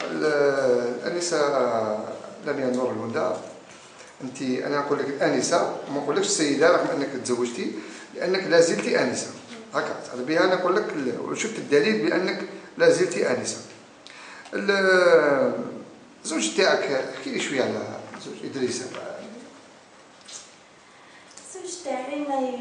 الانسه لمياء نور الهدى، انت انا نقول لك الانسه وما نقولكش السيده رغم انك تزوجتي، لانك لا زلتي انسه. هكا على بها انا نقول لك وشفت الدليل بانك لا زلتي انسه. الزوج تاعك احكي لي شويه على زوج ادريس. الزوج تاعي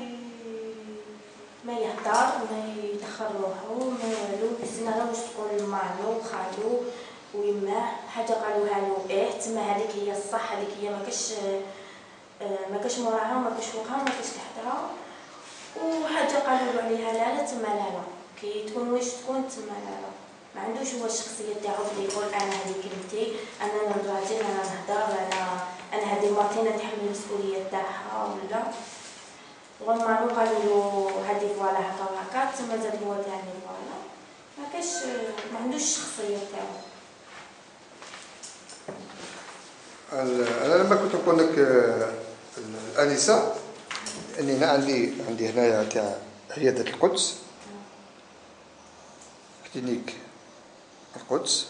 ما يهدر، ما يدخل روحو، ما والو، يزن على واش تقول مامو وخالو ويماه حاجه قالوها له تما هذيك هي الصح، هذيك هي ما كاش موراها وما كاش فوقها وما كاش تحتها، وحاجه قالوا له عليها لا تما لا كي تكون واش تكون تما لا. ما عندوش هو الشخصيه تاعو اللي يقول انا هذه كلمتي، انا نراجل، انا نهضر، انا هذه مارتينا نتحمل المسؤوليه تاعها ولا. ومامو قالوا له هذه فوالا هكا وهكا، تما زاد هو تاعني فوالا. ما عندوش الشخصيه تاعو. انا لما كنت نقول لك الانسه، اني انا عندي هنايا تاع عياده القدس، كلينيك القدس،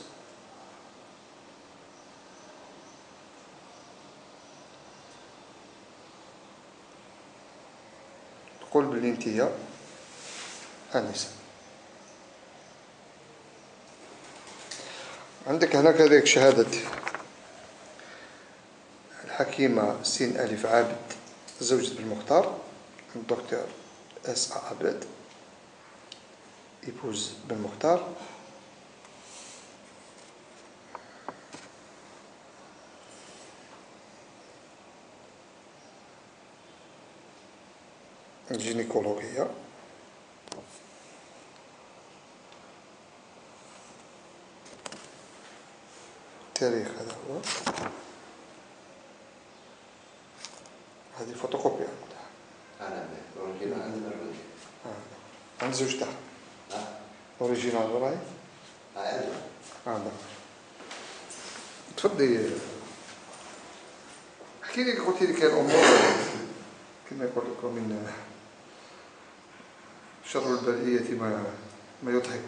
تقول بلي انتيا انسه. عندك هنا كذلك شهاده الحكيمه سين الف عابد زوجة بالمختار، الدكتور اس عابد épouse بالمختار. الجينيكولوجية، التاريخ هذا هو، هذه فوتوكوبيا أنا الأوريجينال عندي موجود. عند زوج تاعها. أوريجينال وراي؟ أيوة. تفضلي احكي لي، قلتي لي كاين أمور كما يقول لكم من شر البلية ما يضحك.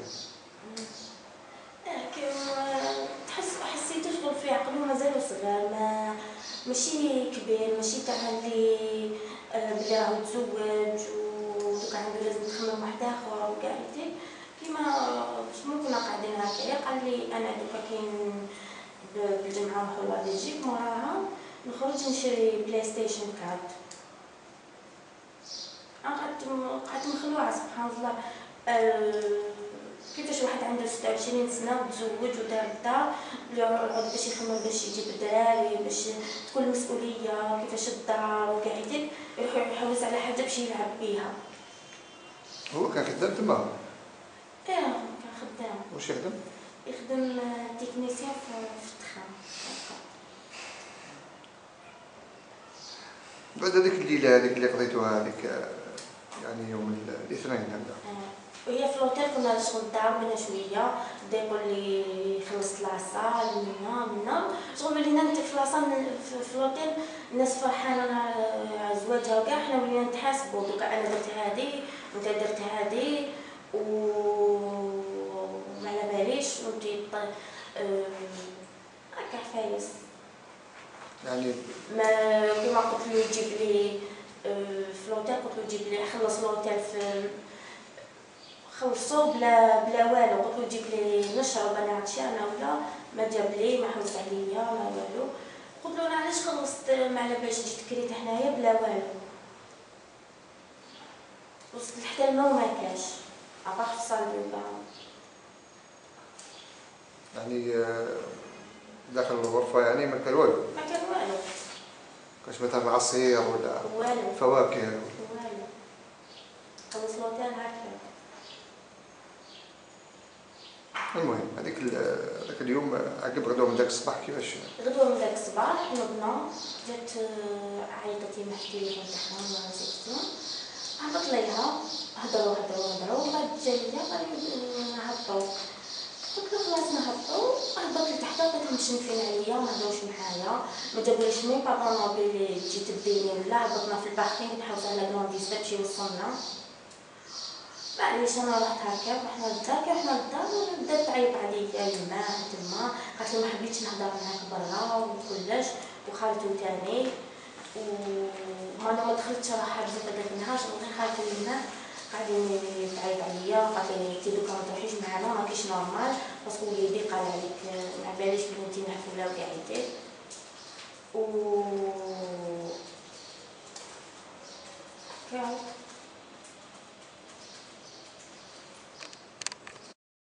حسيتو شغل في عقلو مازالو صغير، ماشي كبير، ماشي تاع اللي بلي راهو تزوج ودوكا عندو لازم يخمم واحد اخر وكاع هكاك. كيما شنو كنا قاعدين هكايا قال لي انا دوكا كاين بالجمعه نروحو لبلجيك، موراها نخرج نشري بلاي ستيشن 4. قعدت مخلوعه سبحان الله. كيفاش واحد عنده 26 سنه وتزوج ودار الدار يقعد باش يخمم باش يجيب الدراري، باش تكون المسؤوليه كيفاش الدار وكاع هكاك، يروح يحوس على حاجه باش يلعب بيها. هو كان خدام تما؟ كان خدام. واش يخدم؟ يخدم تكنيسيان في التخان. بعد هذيك الليله هذيك اللي قضيتوها هذيك يعني يوم الاثنين هذا، وهي في الوتيل كنا شغل تعبنا شويه، بدا يقول لي خلصت لاصال منا شغل ولينا انت في لاصال في الوتيل الناس فرحانه على زواجها وكاع، حنا ولينا نتحاسبوا دوكا انا درت هذه وانت درت هذه وما على باليش وانت هكا فايس يعني ما كيما قلت له يجيب لي في الوتيل، قلت له يجيب لي خلص الوتيل في خلصوا بلا والو، قلت له جيب لي نشرب انا عطشانه ولا، ما جاب لي، ما حوس عليا ما والو. قلت له انا علاش خلصت ما على باليش جيت كريت هنايا بلا والو. وصلت حتى الماء وما كاش عباك في الصال ولا يعني داخل الغرفه يعني ما كان والو؟ ما كان والو. كاش مثلا عصير ولا والو فواكه؟ والو. خلص الوتيل هكا. المهم هذاك اليوم عقب غدوه من ذاك الصباح كيفاش؟ غدوه من ذاك الصباح نوضنا، جات عيطت لي محكي لي امتحان ولا سيكسيون، هبط ليها هضروا من بعد جا ليا قال لي نهبطوا. قلت له خلاص نهبطوا. هبط لتحت لقيتهم مشنفين عليا وما هضروش معايا، ما جابوليش مين بابا تجي تديني ولا. هبطنا في الباركينغ نحوس على كرونديس باش يوصلنا. معليش انا رحت هكا رحنا للدار، بدات تعيط عليا يما تما قالت قالت له ما حبيتش نهضر معاك برا وكلش، وخالته تاني وما ما دخلتش راح بزاف هذاك النهار، غير خالته ويماه قاعدين تعيط عليا وقالت لي انتي دوكا ما تروحيش معانا ماكيش نورمال باسكو وليدي قال عليك ما باليش بنتي محفوله وقاعدين و